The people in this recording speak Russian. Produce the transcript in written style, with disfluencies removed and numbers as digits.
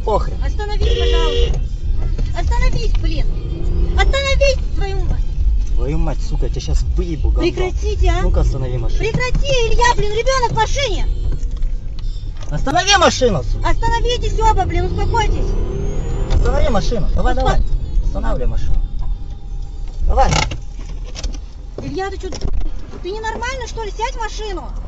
похрен. Остановись, пожалуйста. Остановись, блин. Остановись, твою мать. Твою мать, сука, я тебя сейчас выебу, гандон. Прекратите, а. Ну-ка, останови машину. Прекрати, Илья, блин, ребенок в машине. Останови машину, сука. Остановитесь оба, блин, успокойтесь. Останови машину. Давай, давай. Останавливай машину. Давай. Илья, ты что, ты ненормально, что ли? Сядь в машину.